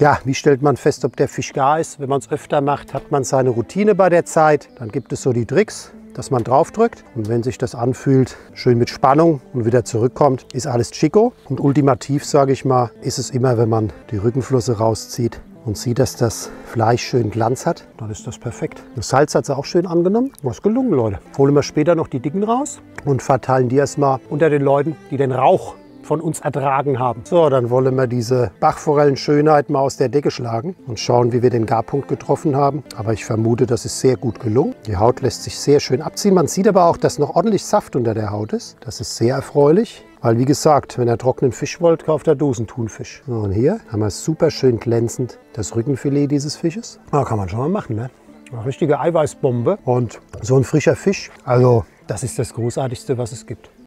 Ja, wie stellt man fest, ob der Fisch gar ist? Wenn man es öfter macht, hat man seine Routine bei der Zeit. Dann gibt es so die Tricks, dass man drauf drückt. Und wenn sich das anfühlt, schön mit Spannung und wieder zurückkommt, ist alles Chico. Und ultimativ, sage ich mal, ist es immer, wenn man die Rückenflosse rauszieht und sieht, dass das Fleisch schön Glanz hat, dann ist das perfekt. Das Salz hat sie auch schön angenommen. Was gelungen, Leute. Holen wir später noch die Dicken raus und verteilen die erstmal unter den Leuten, die den Rauch von uns ertragen haben. So, dann wollen wir diese Bachforellenschönheit mal aus der Decke schlagen und schauen, wie wir den Garpunkt getroffen haben. Aber ich vermute, das ist sehr gut gelungen. Die Haut lässt sich sehr schön abziehen. Man sieht aber auch, dass noch ordentlich Saft unter der Haut ist. Das ist sehr erfreulich. Weil, wie gesagt, wenn ihr trockenen Fisch wollt, kauft ihr Dosenthunfisch. So, und hier haben wir super schön glänzend das Rückenfilet dieses Fisches. Da kann man schon mal machen, ne? Eine richtige Eiweißbombe. Und so ein frischer Fisch, also das ist das Großartigste, was es gibt.